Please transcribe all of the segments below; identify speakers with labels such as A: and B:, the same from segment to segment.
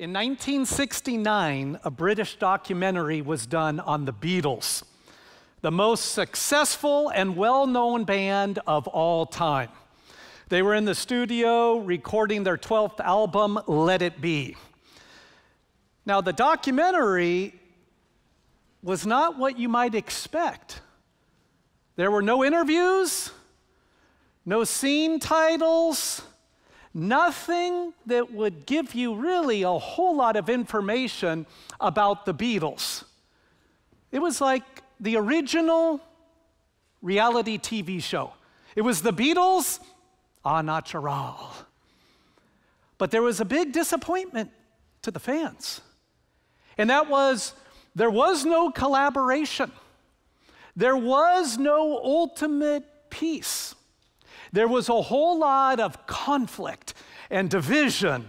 A: In 1969, a British documentary was done on the Beatles, the most successful and well-known band of all time. They were in the studio recording their 12th album, Let It Be. Now, the documentary was not what you might expect. There were no interviews, no scene titles, nothing that would give you really a whole lot of information about the Beatles. It was like the original reality TV show. It was the Beatles au naturel. But there was a big disappointment to the fans. And that was, there was no collaboration. There was no ultimate peace. There was a whole lot of conflict and division.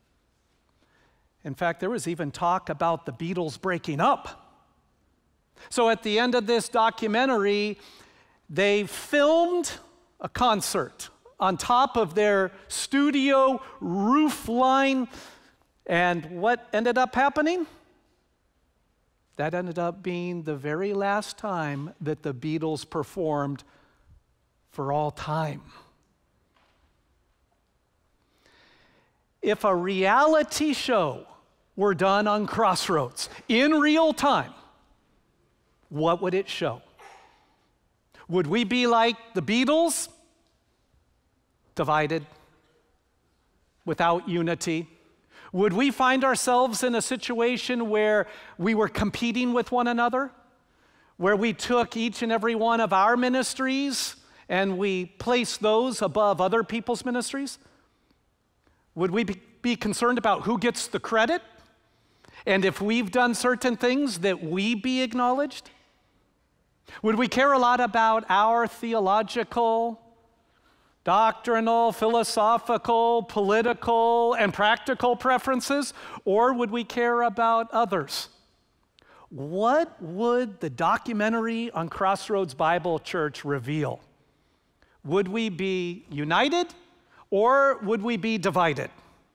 A: In fact, there was even talk about the Beatles breaking up. So at the end of this documentary, they filmed a concert on top of their studio roof line. And what ended up happening? That ended up being the very last time that the Beatles performed for all time. If a reality show were done on Crossroads in real time, what would it show? Would we be like the Beatles? Divided, without unity? Would we find ourselves in a situation where we were competing with one another? Where we took each and every one of our ministries and we placed those above other people's ministries? Would we be concerned about who gets the credit? And if we've done certain things, that we be acknowledged? Would we care a lot about our theological, doctrinal, philosophical, political, and practical preferences? Or would we care about others? What would the documentary on Crossroads Bible Church reveal? Would we be united or would we be divided?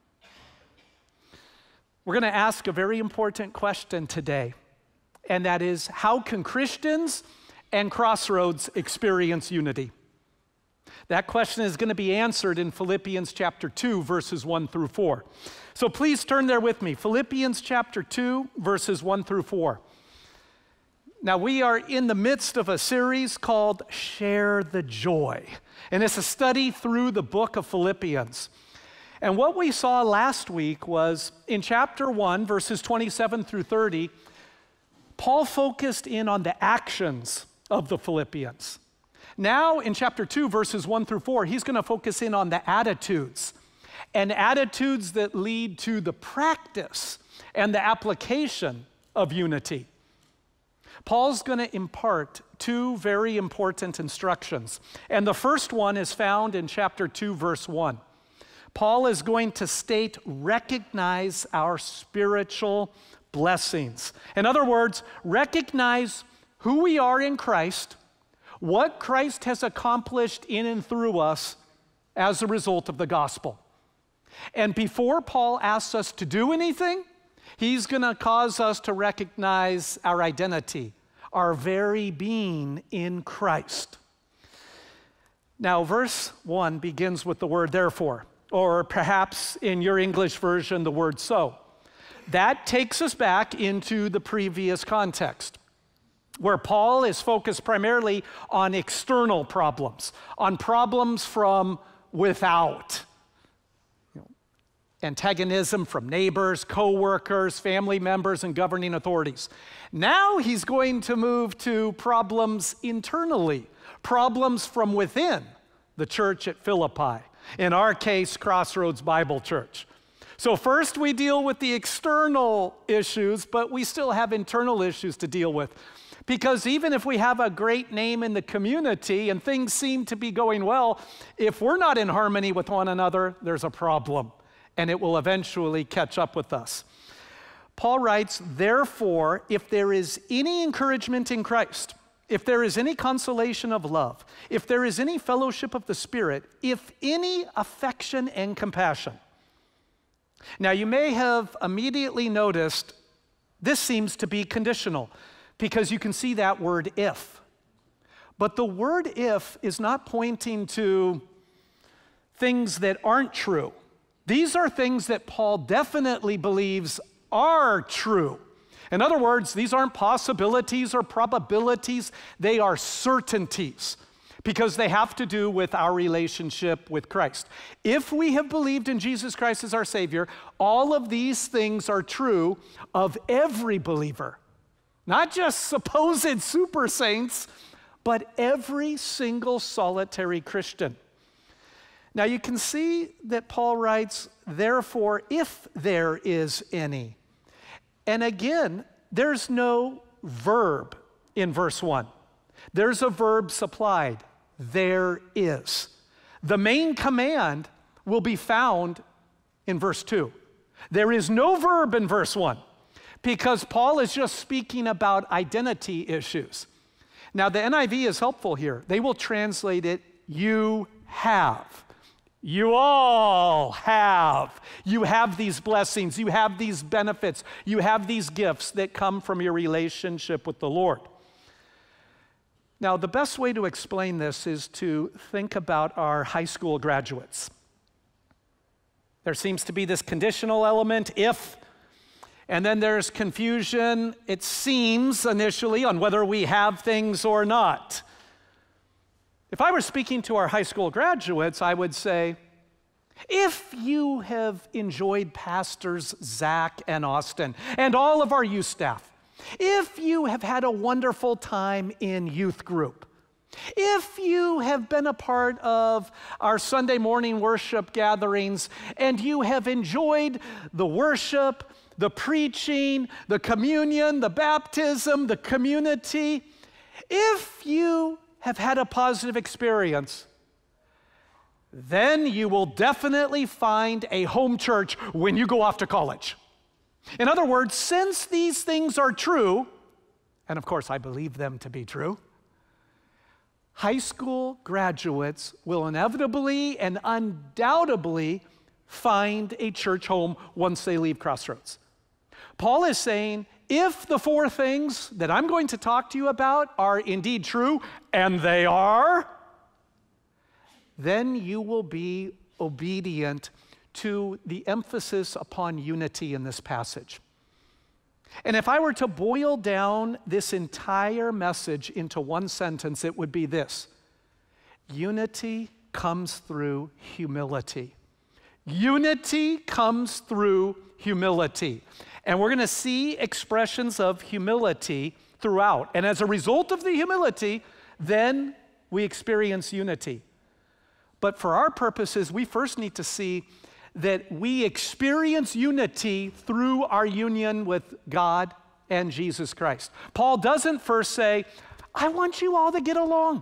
A: We're going to ask a very important question today, and that is, how can Christians and Crossroads experience unity? That question is going to be answered in Philippians chapter 2, verses 1 through 4. So please turn there with me. Philippians chapter 2, verses 1 through 4. Now, we are in the midst of a series called Share the Joy, and it's a study through the book of Philippians. And what we saw last week was in chapter 1, verses 27 through 30, Paul focused in on the actions of the Philippians. Now, in chapter 2, verses 1 through 4, he's going to focus in on the attitudes, and attitudes that lead to the practice and the application of unity. Paul's going to impart two very important instructions, and the first one is found in chapter 2, verse 1. Paul is going to state, recognize our spiritual blessings. In other words, recognize who we are in Christ, what Christ has accomplished in and through us as a result of the gospel. And before Paul asks us to do anything, he's going to cause us to recognize our identity, our very being in Christ. Now, verse 1 begins with the word therefore, or perhaps in your English version, the word so. That takes us back into the previous context, where Paul is focused primarily on external problems, on problems from without. Antagonism from neighbors, co-workers, family members, and governing authorities. Now he's going to move to problems internally, problems from within the church at Philippi. In our case, Crossroads Bible Church. So first we deal with the external issues, but we still have internal issues to deal with. Because even if we have a great name in the community and things seem to be going well, if we're not in harmony with one another, there's a problem, and it will eventually catch up with us. Paul writes, therefore, if there is any encouragement in Christ, if there is any consolation of love, if there is any fellowship of the Spirit, if any affection and compassion, Now, you may have immediately noticed this seems to be conditional because you can see that word if. But the word if is not pointing to things that aren't true. These are things that Paul definitely believes are true. In other words, these aren't possibilities or probabilities, they are certainties because they have to do with our relationship with Christ. If we have believed in Jesus Christ as our Savior, all of these things are true of every believer, not just supposed super saints, but every single solitary Christian. Now you can see that Paul writes, therefore, if there is any. And again, there's no verb in verse 1. There's a verb supplied. There is. The main command will be found in verse 2. There is no verb in verse 1 because Paul is just speaking about identity issues. Now, the NIV is helpful here. They will translate it, you have. You all have. You have these blessings. You have these benefits. You have these gifts that come from your relationship with the Lord. Now, the best way to explain this is to think about our high school graduates. There seems to be this conditional element, if, and then there's confusion, it seems initially, on whether we have things or not. If I were speaking to our high school graduates, I would say, if you have enjoyed Pastors Zach and Austin and all of our youth staff, if you have had a wonderful time in youth group, if you have been a part of our Sunday morning worship gatherings and you have enjoyed the worship, the preaching, the communion, the baptism, the community, if you have had a positive experience, then you will definitely find a home church when you go off to college. In other words, since these things are true, and of course I believe them to be true, high school graduates will inevitably and undoubtedly find a church home once they leave Crossroads. Paul is saying, if the four things that I'm going to talk to you about are indeed true, and they are, then you will be obedient to the emphasis upon unity in this passage. And if I were to boil down this entire message into one sentence, it would be this: unity comes through humility. Unity comes through humility. And we're going to see expressions of humility throughout. And as a result of the humility, then we experience unity. But for our purposes, we first need to see that we experience unity through our union with God and Jesus Christ. Paul doesn't first say, I want you all to get along.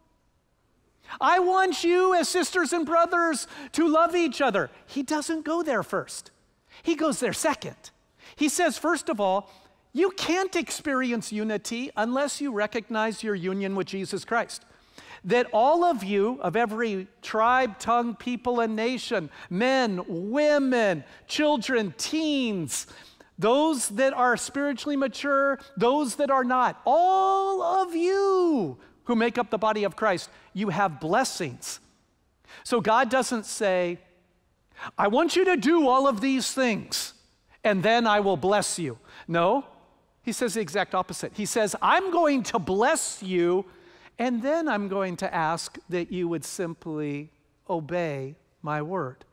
A: I want you as sisters and brothers to love each other. He doesn't go there first. He goes there second. He says, first of all, you can't experience unity unless you recognize your union with Jesus Christ. That all of you, of every tribe, tongue, people, and nation, men, women, children, teens, those that are spiritually mature, those that are not, all of you who make up the body of Christ, you have blessings. So God doesn't say, I want you to do all of these things, and then I will bless you. No, he says the exact opposite. He says, I'm going to bless you, and then I'm going to ask that you would simply obey my word.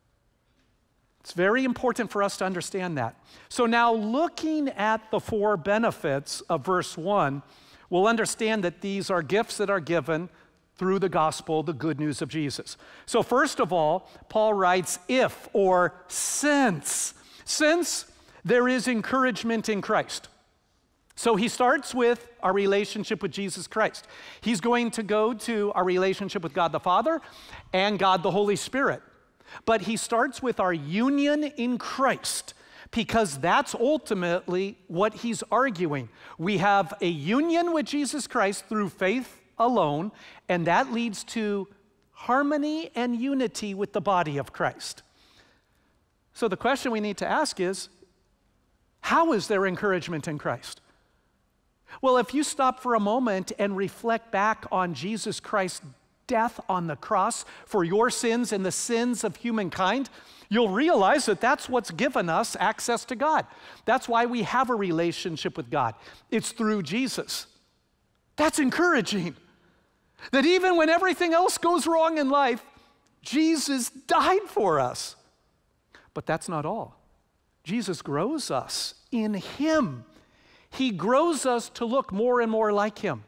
A: It's very important for us to understand that. So now looking at the four benefits of verse 1, we'll understand that these are gifts that are given through the gospel, the good news of Jesus. So first of all, Paul writes if or since there is encouragement in Christ. So he starts with our relationship with Jesus Christ. He's going to go to our relationship with God the Father and God the Holy Spirit. But he starts with our union in Christ because that's ultimately what he's arguing. We have a union with Jesus Christ through faith alone, and that leads to harmony and unity with the body of Christ. So the question we need to ask is, how is there encouragement in Christ? Well, if you stop for a moment and reflect back on Jesus Christ's death on the cross for your sins and the sins of humankind, you'll realize that that's what's given us access to God. That's why we have a relationship with God. It's through Jesus. That's encouraging. That even when everything else goes wrong in life, Jesus died for us. But that's not all. Jesus grows us in Him. He grows us to look more and more like Him.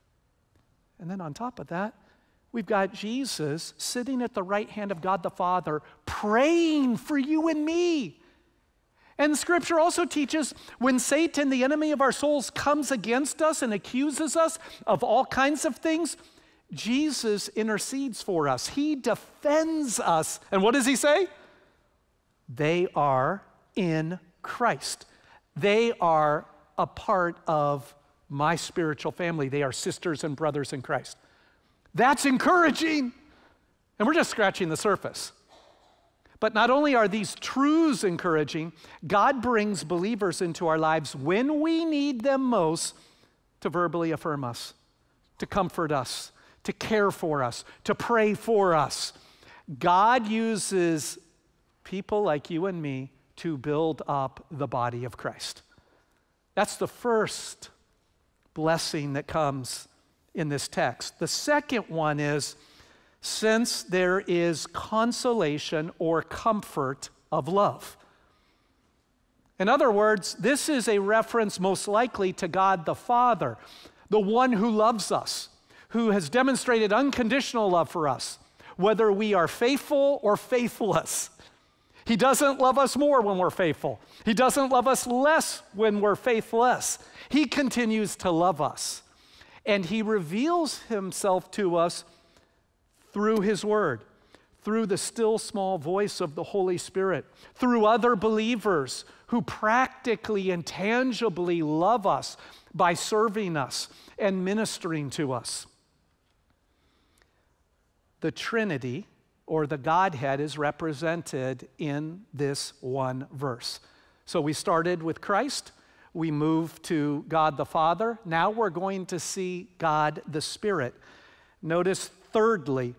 A: And then on top of that, we've got Jesus sitting at the right hand of God the Father, praying for you and me. And Scripture also teaches when Satan, the enemy of our souls, comes against us and accuses us of all kinds of things, Jesus intercedes for us. He defends us. And what does He say? They are in Christ. They are a part of my spiritual family. They are sisters and brothers in Christ. That's encouraging. And we're just scratching the surface. But not only are these truths encouraging, God brings believers into our lives when we need them most to verbally affirm us, to comfort us, to care for us, to pray for us. God uses people like you and me to build up the body of Christ. That's the first blessing that comes in this text. The second one is, since there is consolation or comfort of love. In other words, this is a reference most likely to God the Father, the one who loves us, who has demonstrated unconditional love for us, whether we are faithful or faithless. He doesn't love us more when we're faithful. He doesn't love us less when we're faithless. He continues to love us. And He reveals Himself to us through His Word, through the still small voice of the Holy Spirit, through other believers who practically and tangibly love us by serving us and ministering to us. The Trinity, or the Godhead, is represented in this one verse. So we started with Christ, we moved to God the Father, now we're going to see God the Spirit. Notice thirdly,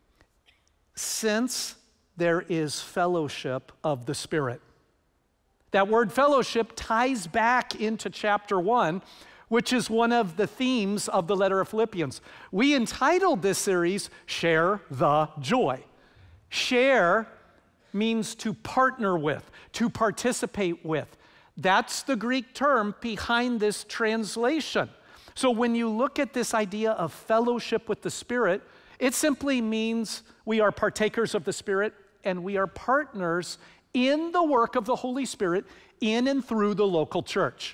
A: since there is fellowship of the Spirit. That word fellowship ties back into chapter 1, which is one of the themes of the letter of Philippians. We entitled this series, Share the Joy. Share means to partner with, to participate with. That's the Greek term behind this translation. So when you look at this idea of fellowship with the Spirit, it simply means we are partakers of the Spirit and we are partners in the work of the Holy Spirit in and through the local church.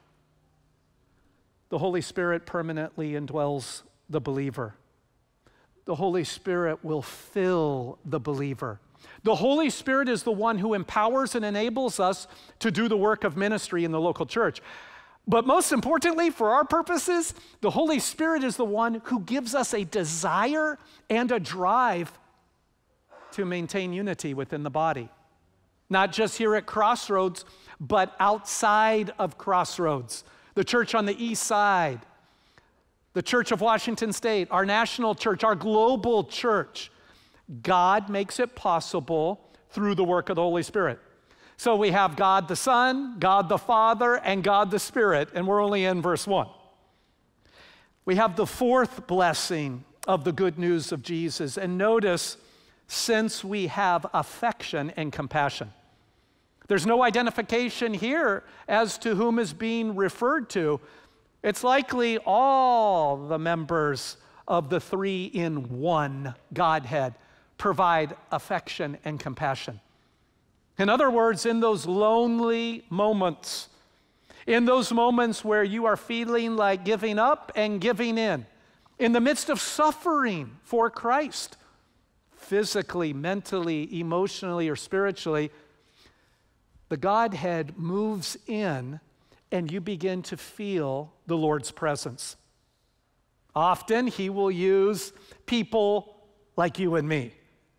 A: The Holy Spirit permanently indwells the believer. The Holy Spirit will fill the believer. The Holy Spirit is the one who empowers and enables us to do the work of ministry in the local church. But most importantly, for our purposes, the Holy Spirit is the one who gives us a desire and a drive to maintain unity within the body. Not just here at Crossroads, but outside of Crossroads. The church on the east side, the Church of Washington State, our national church, our global church. God makes it possible through the work of the Holy Spirit. So we have God the Son, God the Father, and God the Spirit, and we're only in verse 1. We have the fourth blessing of the good news of Jesus, and notice, since we have affection and compassion. There's no identification here as to whom is being referred to. It's likely all the members of the three-in-one Godhead provide affection and compassion. In other words, in those lonely moments, in those moments where you are feeling like giving up and giving in the midst of suffering for Christ, physically, mentally, emotionally, or spiritually, the Godhead moves in and you begin to feel the Lord's presence. Often He will use people like you and me.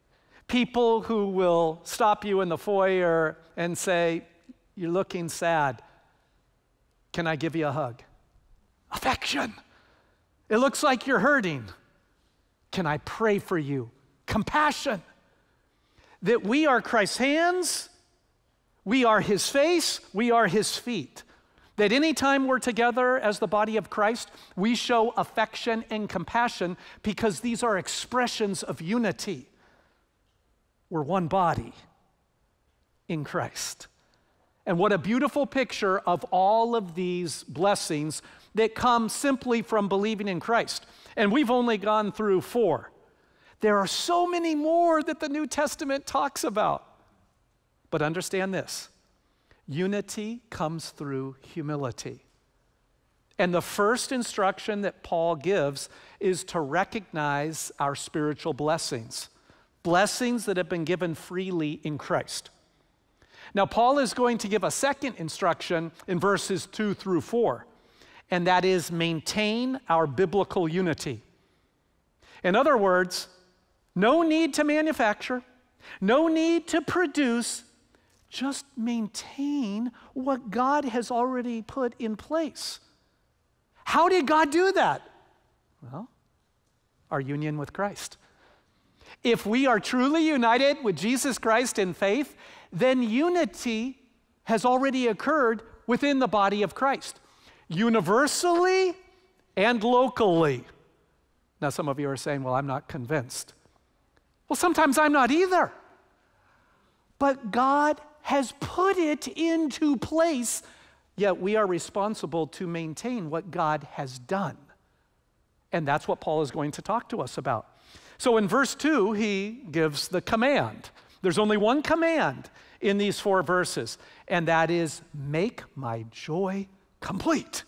A: People who will stop you in the foyer and say, "You're looking sad. Can I give you a hug?" Affection. "It looks like you're hurting. Can I pray for you?" Compassion. That we are Christ's hands, we are his face, we are his feet. That anytime we're together as the body of Christ, we show affection and compassion because these are expressions of unity. We're one body in Christ. And what a beautiful picture of all of these blessings that come simply from believing in Christ. And we've only gone through 4. There are so many more that the New Testament talks about. But understand this, unity comes through humility. And the first instruction that Paul gives is to recognize our spiritual blessings, blessings that have been given freely in Christ. Now, Paul is going to give a second instruction in verses 2 through 4, and that is maintain our biblical unity. In other words, no need to manufacture, no need to produce, just maintain what God has already put in place. How did God do that? Well, our union with Christ. If we are truly united with Jesus Christ in faith, then unity has already occurred within the body of Christ, universally and locally. Now, some of you are saying, "Well, I'm not convinced." Well, sometimes I'm not either. But God has put it into place, yet we are responsible to maintain what God has done. And that's what Paul is going to talk to us about. So in verse 2, he gives the command. There's only one command in these 4 verses, and that is, make my joy complete.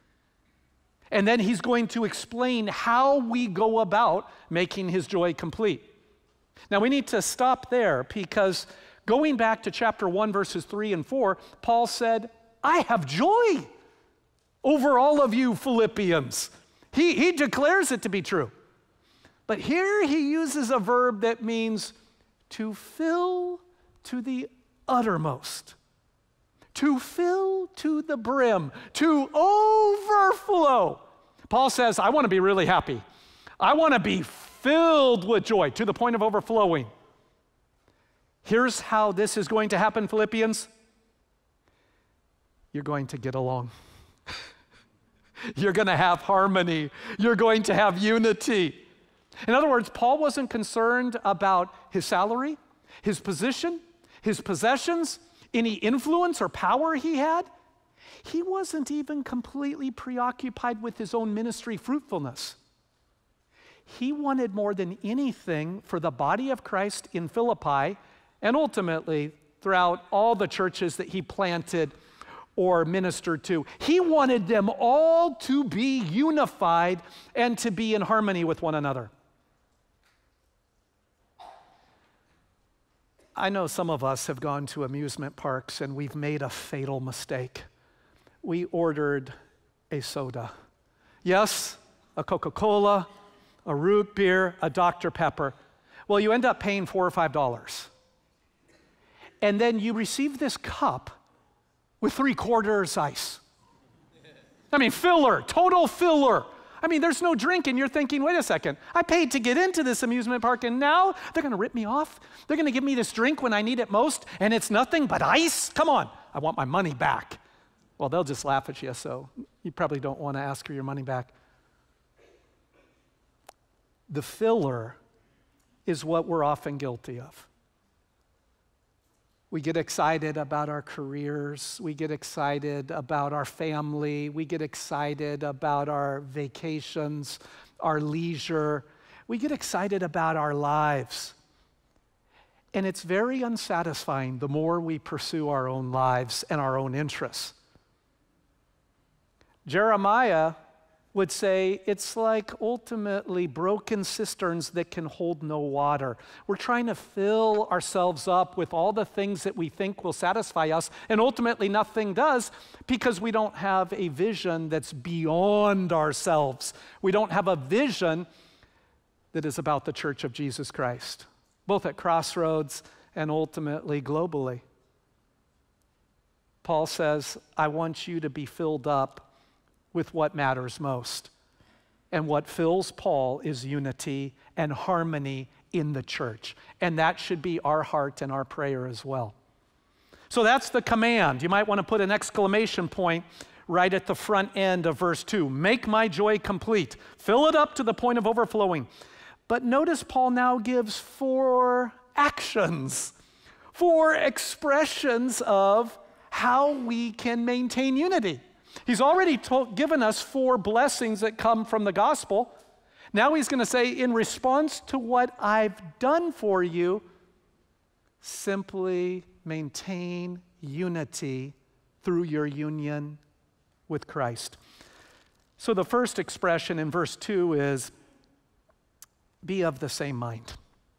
A: And then he's going to explain how we go about making his joy complete. Now we need to stop there because going back to chapter 1, verses 3 and 4, Paul said, "I have joy over all of you Philippians." He declares it to be true. But here he uses a verb that means to fill to the uttermost, to fill to the brim, to overflow. Paul says, I want to be really happy. I want to be filled with joy to the point of overflowing. Here's how this is going to happen, Philippians. You're going to get along. You're going to have harmony. You're going to have unity. In other words, Paul wasn't concerned about his salary, his position, his possessions, any influence or power he had. He wasn't even completely preoccupied with his own ministry fruitfulness. He wanted more than anything for the body of Christ in Philippi and ultimately throughout all the churches that he planted or ministered to. He wanted them all to be unified and to be in harmony with one another. I know some of us have gone to amusement parks and we've made a fatal mistake. We ordered a soda. Yes, a Coca-Cola, a root beer, a Dr. Pepper. Well, you end up paying $4 or $5. And then you receive this cup with 3/4 ice. I mean, filler, total filler. I mean, there's no drink, and you're thinking, wait a second, I paid to get into this amusement park, and now they're going to rip me off? They're going to give me this drink when I need it most, and it's nothing but ice? Come on, I want my money back. Well, they'll just laugh at you, so you probably don't want to ask for your money back. The filler is what we're often guilty of. We get excited about our careers. We get excited about our family. We get excited about our vacations, our leisure. We get excited about our lives. And it's very unsatisfying the more we pursue our own lives and our own interests. Jeremiah would say it's like ultimately broken cisterns that can hold no water. We're trying to fill ourselves up with all the things that we think will satisfy us, and ultimately nothing does because we don't have a vision that's beyond ourselves. We don't have a vision that is about the church of Jesus Christ. both at Crossroads and ultimately globally. Paul says, I want you to be filled up with what matters most. And what fills Paul is unity and harmony in the church. And that should be our heart and our prayer as well. So that's the command. You might want to put an exclamation point right at the front end of verse 2. Make my joy complete. Fill it up to the point of overflowing. But notice Paul now gives 4 actions, 4 expressions of how we can maintain unity. He's already given us 4 blessings that come from the gospel. Now he's going to say, in response to what I've done for you, simply maintain unity through your union with Christ. So the first expression in verse 2 is, be of the same mind.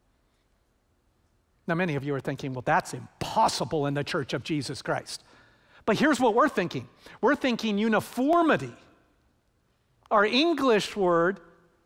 A: Now, many of you are thinking, well, that's impossible in the church of Jesus Christ. But here's what we're thinking. We're thinking uniformity. Our English word,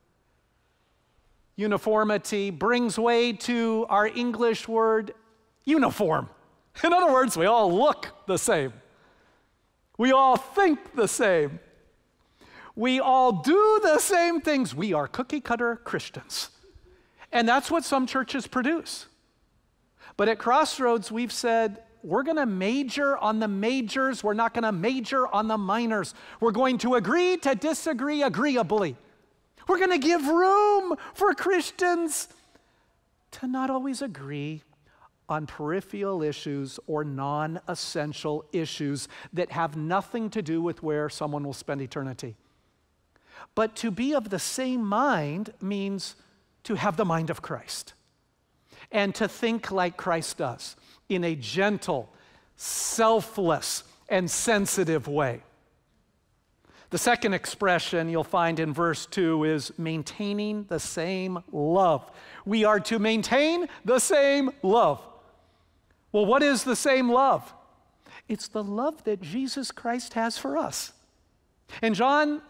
A: uniformity, brings way to our English word, uniform. In other words, we all look the same. We all think the same. We all do the same things. We are cookie-cutter Christians. And that's what some churches produce. But at Crossroads, we've said, we're going to major on the majors. We're not going to major on the minors. We're going to agree to disagree agreeably. We're going to give room for Christians to not always agree on peripheral issues or non-essential issues that have nothing to do with where someone will spend eternity. But to be of the same mind means to have the mind of Christ and to think like Christ does in a gentle, selfless, and sensitive way. The second expression you'll find in verse 2 is maintaining the same love. We are to maintain the same love. Well, what is the same love? It's the love that Jesus Christ has for us. In John,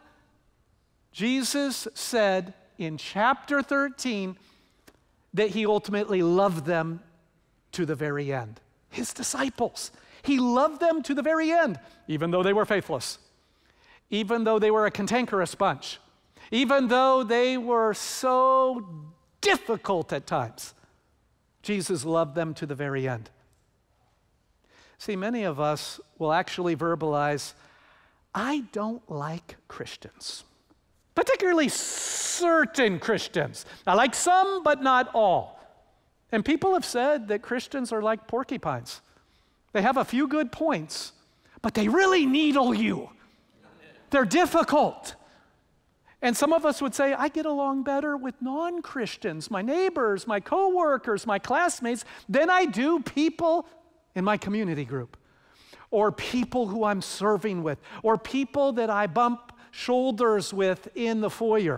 A: Jesus said in chapter 13 that he ultimately loved them to the very end. His disciples. He loved them to the very end, even though they were faithless, even though they were a cantankerous bunch, even though they were so difficult at times. Jesus loved them to the very end. See, many of us will actually verbalize, I don't like Christians, particularly certain Christians. I like some, but not all. And people have said that Christians are like porcupines. They have a few good points, but they really needle you. They're difficult. And some of us would say, I get along better with non-Christians, my neighbors, my coworkers, my classmates, than I do people in my community group, or people who I'm serving with, or people that I bump shoulders with in the foyer.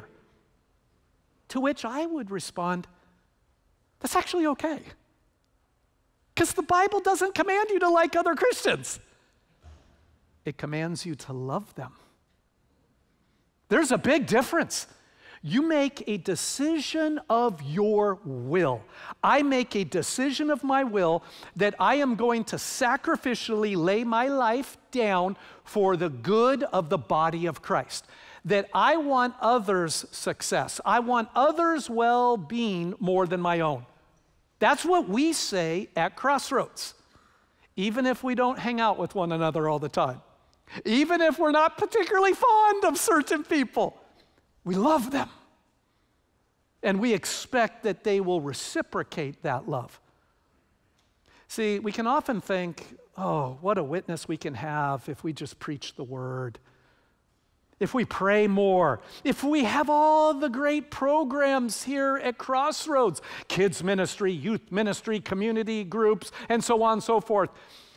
A: To which I would respond, that's actually okay. Because the Bible doesn't command you to like other Christians. It commands you to love them. There's a big difference. You make a decision of your will. I make a decision of my will that I am going to sacrificially lay my life down for the good of the body of Christ. That I want others' success. I want others' well-being more than my own. That's what we say at Crossroads. Even if we don't hang out with one another all the time. Even if we're not particularly fond of certain people. We love them. And we expect that they will reciprocate that love. See, we can often think, oh, what a witness we can have if we just preach the word. If we pray more. If we have all the great programs here at Crossroads. Kids ministry, youth ministry, community groups, and so on and so forth.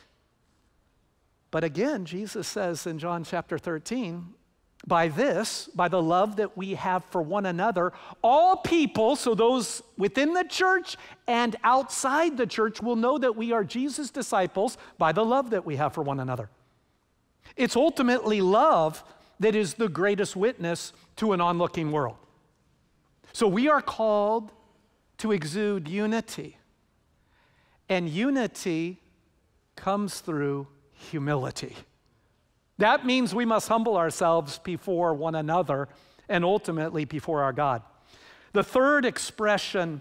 A: But again, Jesus says in John chapter 13, by the love that we have for one another, all people, so those within the church and outside the church, will know that we are Jesus' disciples by the love that we have for one another. It's ultimately love that is the greatest witness to an onlooking world. So we are called to exude unity. And unity comes through humility. That means we must humble ourselves before one another and ultimately before our God. The third expression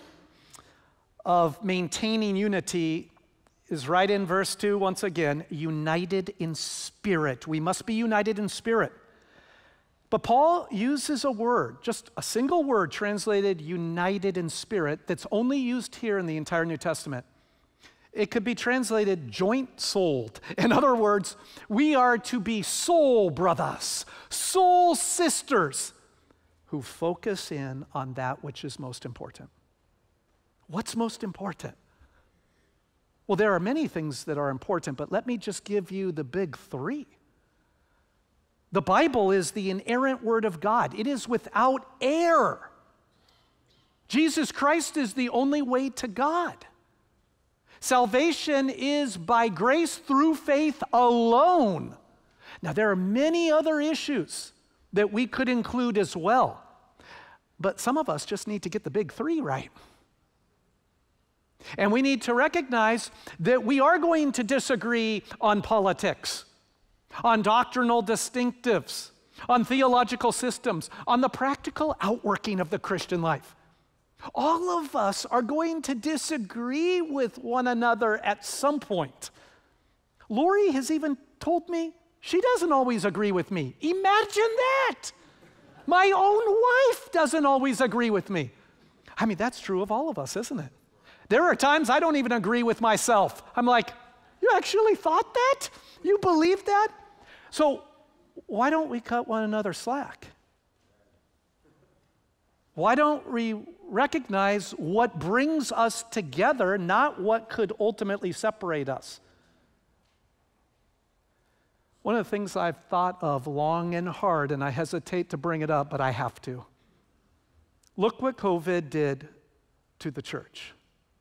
A: of maintaining unity is right in verse 2 once again, united in spirit. We must be united in spirit. But Paul uses a word, just a single word translated united in spirit, that's only used here in the entire New Testament. It could be translated joint-souled. In other words, we are to be soul brothers, soul sisters, who focus in on that which is most important. What's most important? Well, there are many things that are important, but let me just give you the big three. The Bible is the inerrant Word of God. It is without error. Jesus Christ is the only way to God. Salvation is by grace through faith alone. Now, there are many other issues that we could include as well, but some of us just need to get the big three right. And we need to recognize that we are going to disagree on politics, on doctrinal distinctives, on theological systems, on the practical outworking of the Christian life. All of us are going to disagree with one another at some point. Lori has even told me she doesn't always agree with me. Imagine that! My own wife doesn't always agree with me. I mean, that's true of all of us, isn't it? There are times I don't even agree with myself. I'm like, you actually thought that? You believe that? So why don't we cut one another slack? Why don't we recognize what brings us together, not what could ultimately separate us? One of the things I've thought of long and hard, and I hesitate to bring it up, but I have to. Look what COVID did to the church.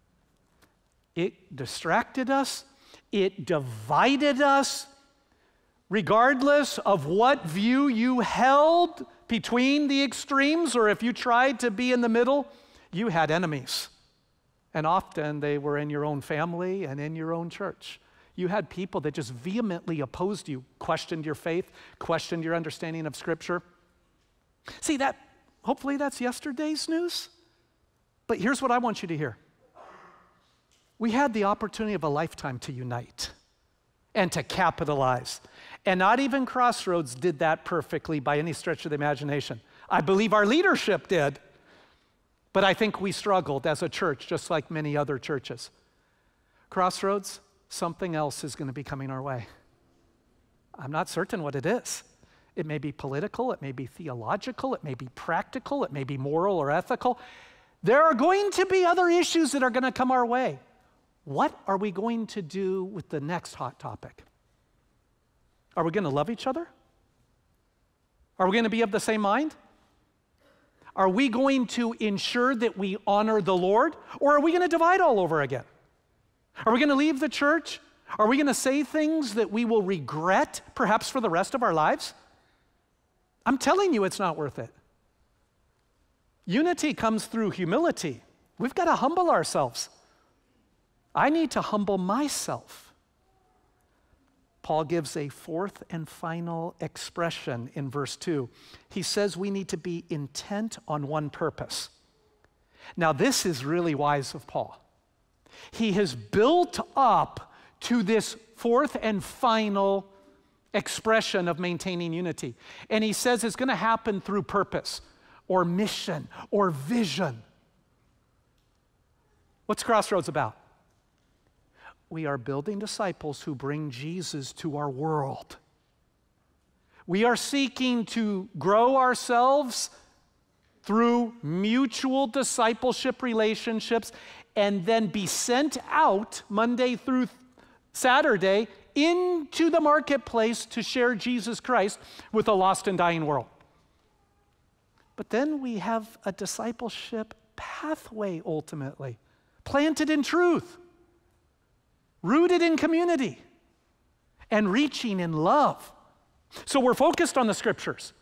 A: It distracted us. It divided us. Regardless of what view you held between the extremes, or if you tried to be in the middle, you had enemies. And often they were in your own family and in your own church. You had people that just vehemently opposed you, questioned your faith, questioned your understanding of Scripture. See, that, hopefully that's yesterday's news. But here's what I want you to hear. We had the opportunity of a lifetime to unite and to capitalize. And not even Crossroads did that perfectly by any stretch of the imagination. I believe our leadership did, but I think we struggled as a church, just like many other churches. Crossroads, something else is going to be coming our way. I'm not certain what it is. It may be political, it may be theological, it may be practical, it may be moral or ethical. There are going to be other issues that are going to come our way. What are we going to do with the next hot topic? Are we going to love each other? Are we going to be of the same mind? Are we going to ensure that we honor the Lord? Or are we going to divide all over again? Are we going to leave the church? Are we going to say things that we will regret, perhaps for the rest of our lives? I'm telling you, it's not worth it. Unity comes through humility. We've got to humble ourselves. I need to humble myself. Paul gives a fourth and final expression in verse 2. He says we need to be intent on one purpose. Now, this is really wise of Paul. He has built up to this fourth and final expression of maintaining unity. And he says it's going to happen through purpose or mission or vision. What's Crossroads about? We are building disciples who bring Jesus to our world. We are seeking to grow ourselves through mutual discipleship relationships and then be sent out Monday through Saturday into the marketplace to share Jesus Christ with a lost and dying world. But then we have a discipleship pathway ultimately, planted in truth, rooted in community, and reaching in love. So we're focused on the Scriptures.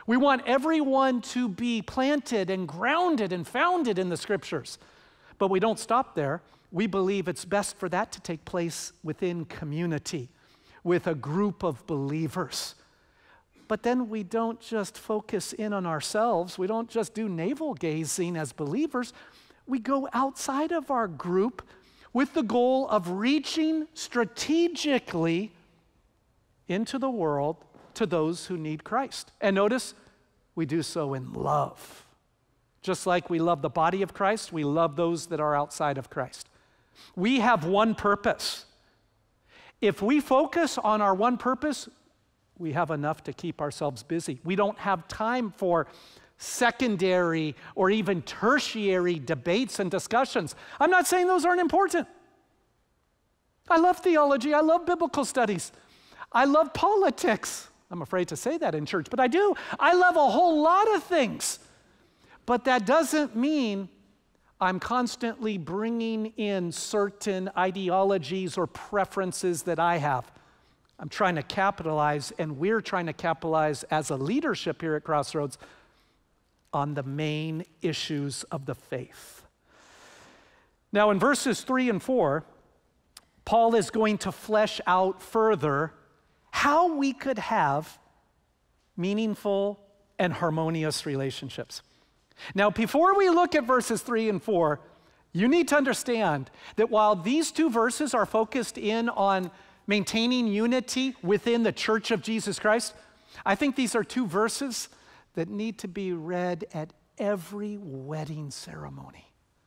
A: We want everyone to be planted and grounded and founded in the Scriptures. But we don't stop there. We believe it's best for that to take place within community, with a group of believers. But then we don't just focus in on ourselves. We don't just do navel gazing as believers. We go outside of our group with the goal of reaching strategically into the world to those who need Christ. And notice, we do so in love. Just like we love the body of Christ, we love those that are outside of Christ. We have one purpose. If we focus on our one purpose, we have enough to keep ourselves busy. We don't have time for secondary or even tertiary debates and discussions. I'm not saying those aren't important. I love theology. I love biblical studies. I love politics. I'm afraid to say that in church, but I do. I love a whole lot of things. But that doesn't mean I'm constantly bringing in certain ideologies or preferences that I have. I'm trying to capitalize, and we're trying to capitalize as a leadership here at Crossroads on the main issues of the faith. Now, in verses 3 and 4, Paul is going to flesh out further how we could have meaningful and harmonious relationships. Now, before we look at verses 3 and 4, you need to understand that while these two verses are focused in on maintaining unity within the Church of Jesus Christ, I think these are two verses that need to be read at every wedding ceremony.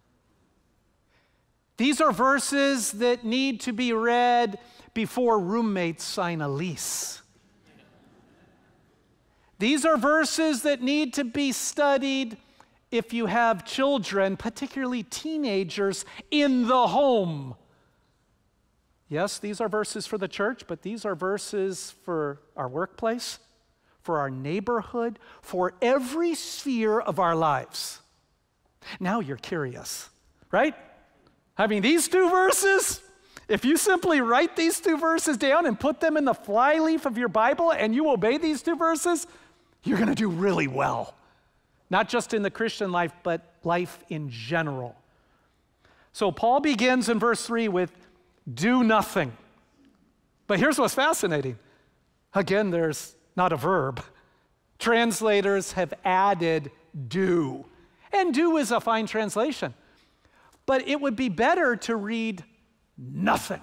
A: These are verses that need to be read before roommates sign a lease. These are verses that need to be studied if you have children, particularly teenagers, in the home. Yes, these are verses for the church, but these are verses for our workplace, for our neighborhood, for every sphere of our lives. Now you're curious, right? I mean, these two verses, if you simply write these two verses down and put them in the flyleaf of your Bible and you obey these two verses, you're going to do really well. Not just in the Christian life, but life in general. So Paul begins in verse 3 with, do nothing. But here's what's fascinating. Again, there's not a verb. Translators have added do. And do is a fine translation. But it would be better to read nothing.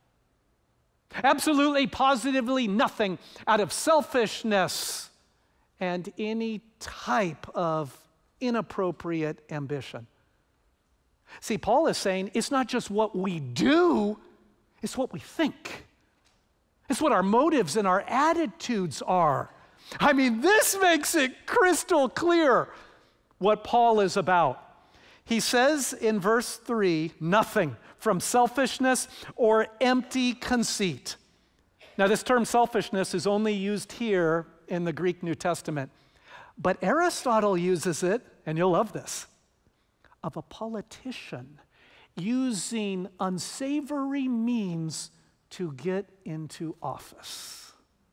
A: Absolutely, positively nothing out of selfishness and any type of inappropriate ambition. See, Paul is saying it's not just what we do, it's what we think. It's what our motives and our attitudes are. I mean, this makes it crystal clear what Paul is about. He says in verse 3, nothing from selfishness or empty conceit. Now, this term selfishness is only used here in the Greek New Testament, but Aristotle uses it, and you'll love this, of a politician using unsavory means to get into office.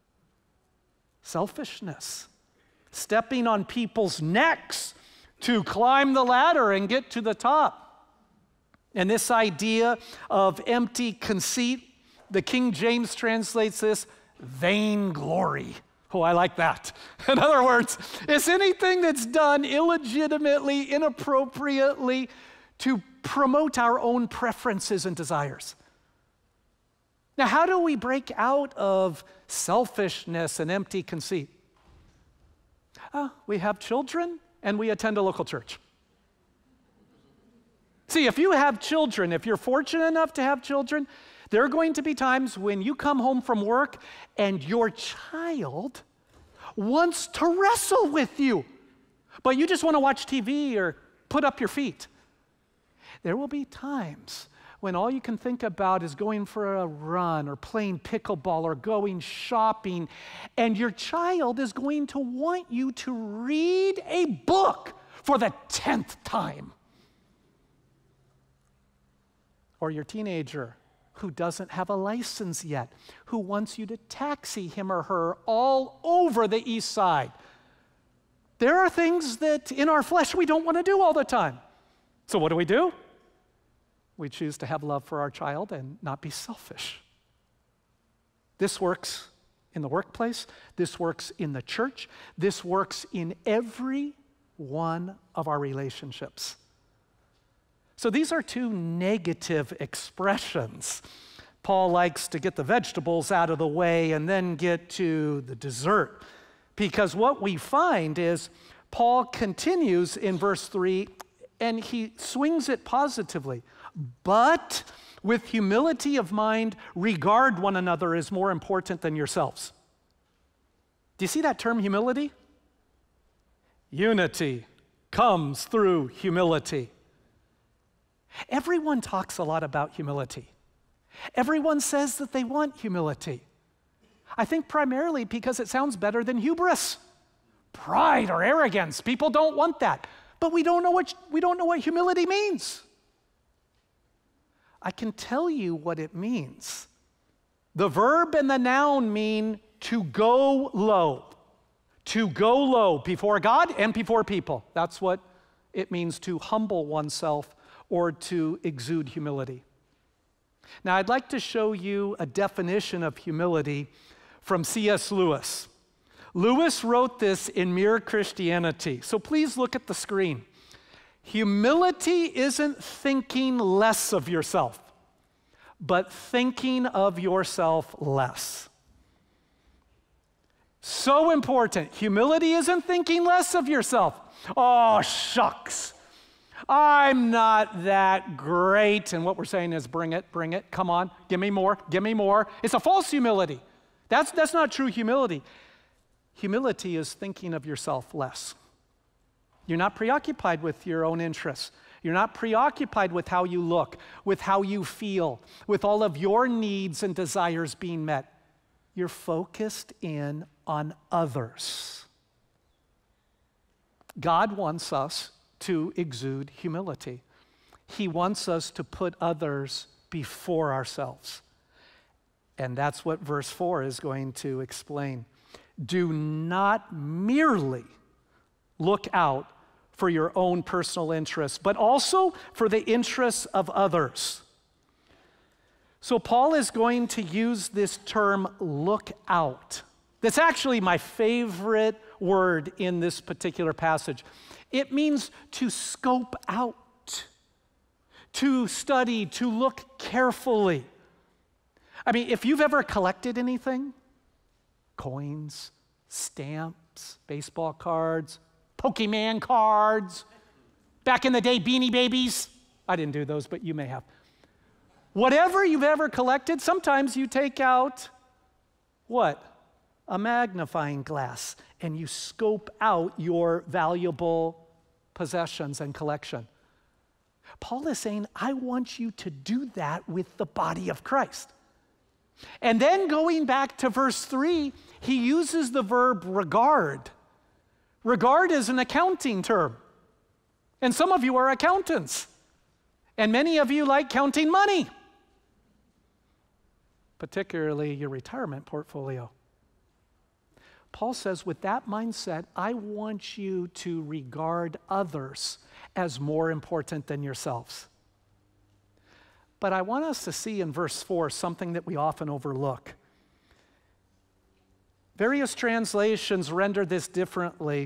A: Selfishness, stepping on people's necks to climb the ladder and get to the top. And this idea of empty conceit, the King James translates this vainglory. Oh, I like that. In other words, it's anything that's done illegitimately, inappropriately to promote our own preferences and desires. Now, how do we break out of selfishness and empty conceit? We have children and we attend a local church. See, if you have children, if you're fortunate enough to have children, there are going to be times when you come home from work and your child wants to wrestle with you, but you just want to watch TV or put up your feet. There will be times when all you can think about is going for a run or playing pickleball or going shopping, and your child is going to want you to read a book for the 10th time. Or your teenager who doesn't have a license yet, who wants you to taxi him or her all over the east side. There are things that in our flesh we don't want to do all the time. So what do? We choose to have love for our child and not be selfish. This works in the workplace. This works in the church. This works in every one of our relationships. So these are two negative expressions. Paul likes to get the vegetables out of the way and then get to the dessert. Because what we find is Paul continues in verse 3 and he swings it positively. But with humility of mind, regard one another as more important than yourselves. Do you see that term, humility? Unity comes through humility. Everyone talks a lot about humility. Everyone says that they want humility. I think primarily because it sounds better than hubris, pride or arrogance. People don't want that. But we don't know what humility means. I can tell you what it means. The verb and the noun mean to go low. To go low before God and before people. That's what it means to humble oneself or to exude humility. Now, I'd like to show you a definition of humility from C.S. Lewis. Lewis wrote this in Mere Christianity. So please look at the screen. Humility isn't thinking less of yourself, but thinking of yourself less. So important. Humility isn't thinking less of yourself. Oh, shucks. I'm not that great. And what we're saying is, bring it, come on, give me more. It's a false humility. That's not true humility. Humility is thinking of yourself less. You're not preoccupied with your own interests. You're not preoccupied with how you look, with how you feel, with all of your needs and desires being met. You're focused in on others. God wants us to exude humility. He wants us to put others before ourselves. And that's what verse 4 is going to explain. Do not merely look out for your own personal interests, but also for the interests of others. So Paul is going to use this term, look out. That's actually my favorite word in this particular passage. It means to scope out, to study, to look carefully. I mean, if you've ever collected anything, coins, stamps, baseball cards, Pokemon cards, back in the day, Beanie Babies. I didn't do those, but you may have. Whatever you've ever collected, sometimes you take out what? A magnifying glass, and you scope out your valuable possessions and collection. Paul is saying, I want you to do that with the body of Christ. And then going back to verse 3, he uses the verb regard. Regard is an accounting term. And some of you are accountants. And many of you like counting money, particularly your retirement portfolio. Paul says, with that mindset, I want you to regard others as more important than yourselves. But I want us to see in verse 4 something that we often overlook. Various translations render this differently.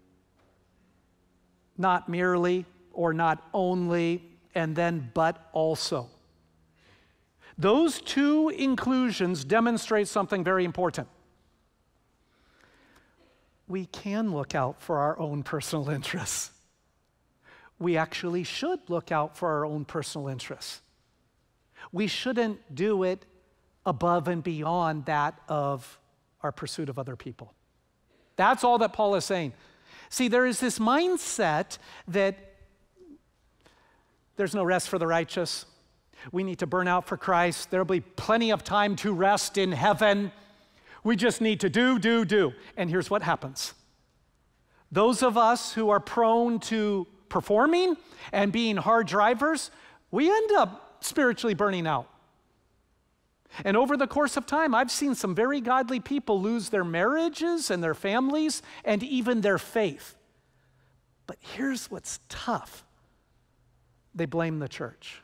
A: Not merely, or not only, and then but also. Those two inclusions demonstrate something very important. We can look out for our own personal interests. We actually should look out for our own personal interests. We shouldn't do it above and beyond that of our pursuit of other people. That's all that Paul is saying. See, there is this mindset that there's no rest for the righteous. We need to burn out for Christ. There'll be plenty of time to rest in heaven. We just need to do. And here's what happens. Those of us who are prone to performing and being hard drivers, we end up spiritually burning out. And over the course of time, I've seen some very godly people lose their marriages and their families and even their faith But here's what's tough. They blame the church.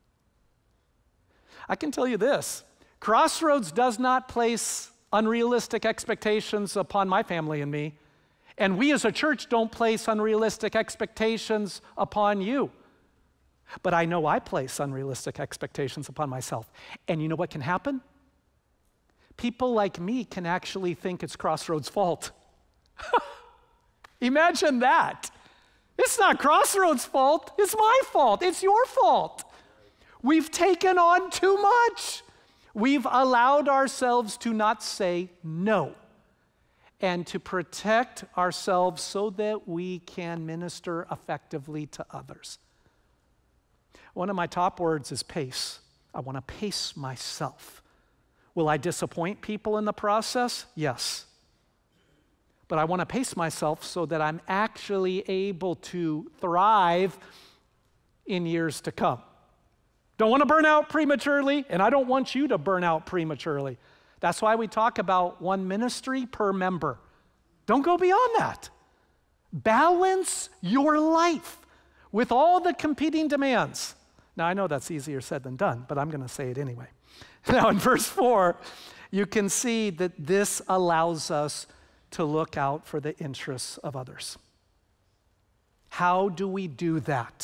A: I can tell you this, Crossroads does not place unrealistic expectations upon my family and me, and we as a church don't place unrealistic expectations upon you. But I know I place unrealistic expectations upon myself. And you know what can happen? People like me can actually think it's Crossroads' fault. Imagine that. It's not Crossroads' fault, it's my fault, it's your fault. We've taken on too much. We've allowed ourselves to not say no and to protect ourselves so that we can minister effectively to others. One of my top words is pace. I want to pace myself. Will I disappoint people in the process? Yes. But I want to pace myself so that I'm actually able to thrive in years to come. Don't want to burn out prematurely, and I don't want you to burn out prematurely. That's why we talk about one ministry per member. Don't go beyond that. Balance your life with all the competing demands. Now, I know that's easier said than done, but I'm going to say it anyway. Now, in verse 4, you can see that this allows us to look out for the interests of others. How do we do that?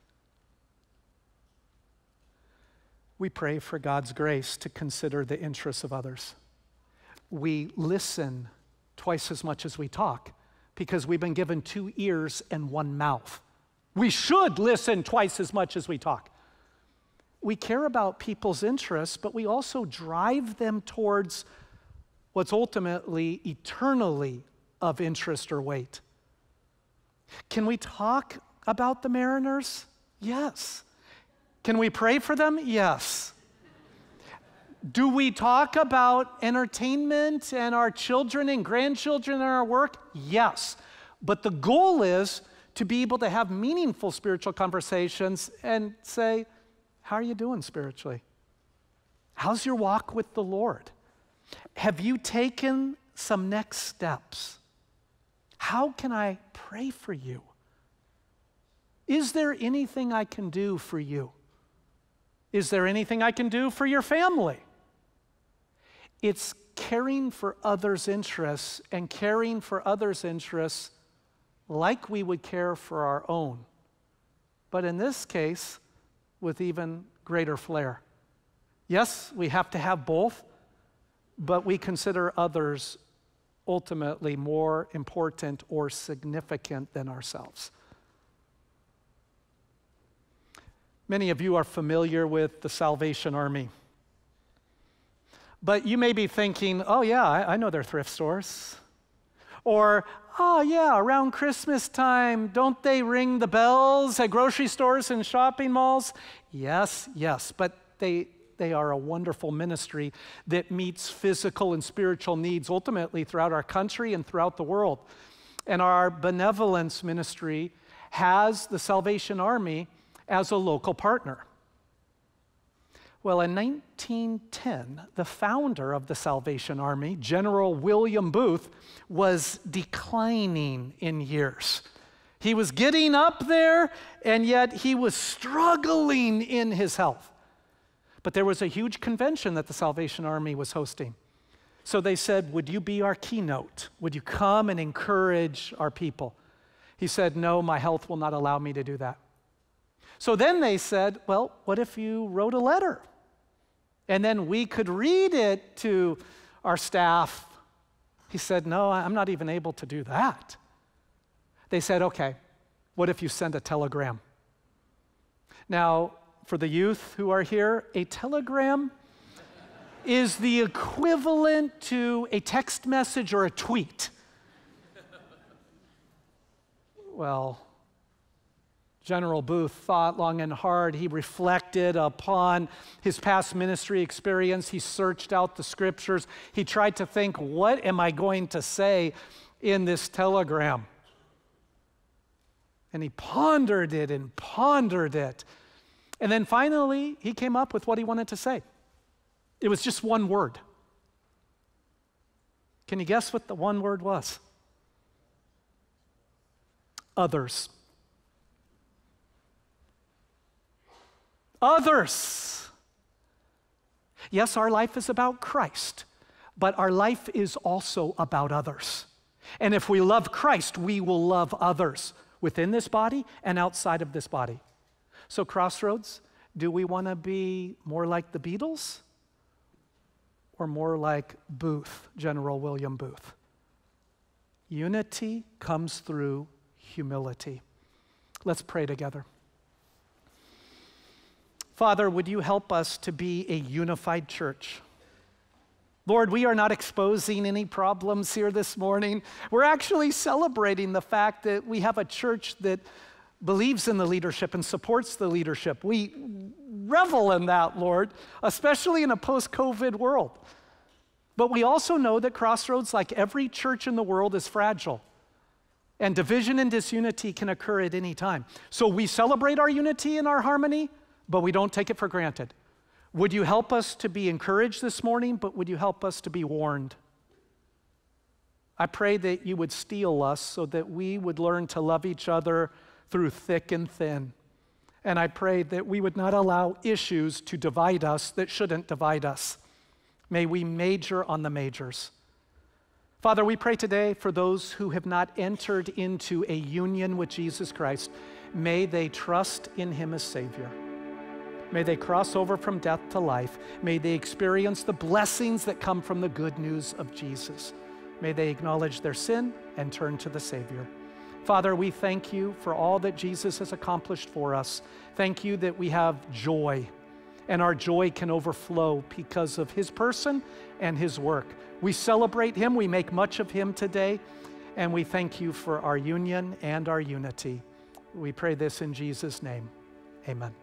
A: We pray for God's grace to consider the interests of others. We listen twice as much as we talk because we've been given 2 ears and 1 mouth. We should listen twice as much as we talk. We care about people's interests, but we also drive them towards what's ultimately eternally of interest or weight. Can we talk about the Mariners? Yes. Can we pray for them? Yes. Do we talk about entertainment and our children and grandchildren and our work? Yes. But the goal is to be able to have meaningful spiritual conversations and say, how are you doing spiritually? How's your walk with the Lord? Have you taken some next steps? How can I pray for you? Is there anything I can do for you? Is there anything I can do for your family? It's caring for others' interests and caring for others' interests like we would care for our own. But in this case, with even greater flair. Yes, we have to have both, but we consider others ultimately more important or significant than ourselves. Many of you are familiar with the Salvation Army. But you may be thinking, oh yeah, I know their thrift stores. Or, oh yeah, around Christmas time, don't they ring the bells at grocery stores and shopping malls? Yes, but they are a wonderful ministry that meets physical and spiritual needs ultimately throughout our country and throughout the world. And our benevolence ministry has the Salvation Army as a local partner. Well, in 1910, the founder of the Salvation Army, General William Booth, was declining in years. He was getting up there, and yet he was struggling in his health. But there was a huge convention that the Salvation Army was hosting. So they said, would you be our keynote? Would you come and encourage our people? He said, no, my health will not allow me to do that. So then they said, well, what if you wrote a letter? And then we could read it to our staff. He said, no, I'm not even able to do that. They said, okay, what if you send a telegram? Now, for the youth who are here, a telegram is the equivalent to a text message or a tweet. Well, General Booth thought long and hard. He reflected upon his past ministry experience. He searched out the scriptures. He tried to think, what am I going to say in this telegram? And he pondered it and pondered it. And then finally, he came up with what he wanted to say. It was just one word. Can you guess what the one word was? Others. Others. Yes, our life is about Christ, but our life is also about others. And if we love Christ, we will love others within this body and outside of this body. So Crossroads, do we want to be more like the Beatles or more like Booth, General William Booth? Unity comes through humility. Let's pray together. Father, would you help us to be a unified church? Lord, we are not exposing any problems here this morning. We're actually celebrating the fact that we have a church that believes in the leadership and supports the leadership. We revel in that, Lord, especially in a post-COVID world. But we also know that Crossroads, like every church in the world, is fragile. And division and disunity can occur at any time. So we celebrate our unity and our harmony, but we don't take it for granted. Would you help us to be encouraged this morning, but would you help us to be warned? I pray that you would steel us so that we would learn to love each other through thick and thin. And I pray that we would not allow issues to divide us that shouldn't divide us. May we major on the majors. Father, we pray today for those who have not entered into a union with Jesus Christ. May they trust in him as Savior. May they cross over from death to life. May they experience the blessings that come from the good news of Jesus. May they acknowledge their sin and turn to the Savior. Father, we thank you for all that Jesus has accomplished for us. Thank you that we have joy, and our joy can overflow because of his person and his work. We celebrate him, we make much of him today, and we thank you for our union and our unity. We pray this in Jesus' name. Amen.